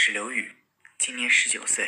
是刘宇，今年19岁。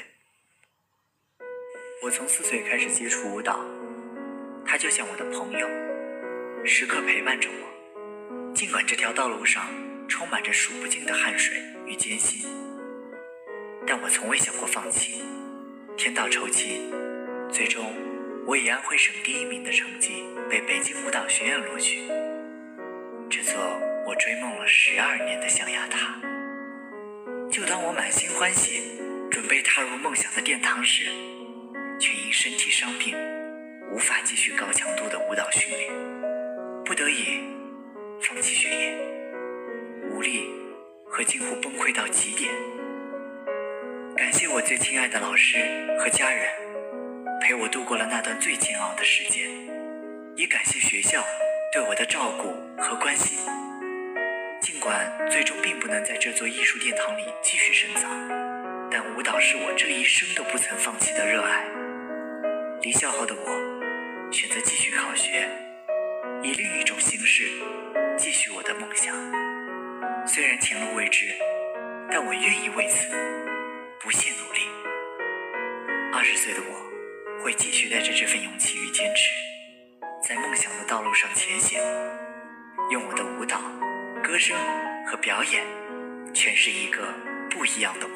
我从4岁开始接触舞蹈，它就像我的朋友，时刻陪伴着我。尽管这条道路上充满着数不尽的汗水与艰辛，但我从未想过放弃。天道酬勤，最终我以安徽省第1名的成绩被北京舞蹈学院录取。这座我追梦了12年的象牙塔。就当我满心欢喜准备踏入梦想的殿堂时，却因身体伤病无法继续高强度的舞蹈训练，不得已放弃学业，无力和近乎崩溃到极点。感谢我最亲爱的老师和家人陪我度过了那段最煎熬的时间，也感谢学校对我的照顾和关心。尽管最终并不能在这座艺术殿堂里继续深造，但舞蹈是我这一生都不曾放弃的热爱。离校后的我选择继续考学，以另一种形式继续我的梦想。虽然前路未知，但我愿意为此不懈努力。20岁的我会继续带着这份勇气与坚持，在梦想的道路上前行，用我的舞蹈、歌声和表演诠释一个不一样的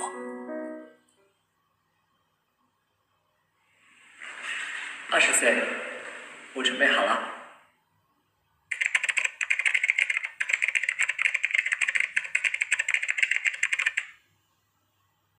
我。20岁，我准备好了。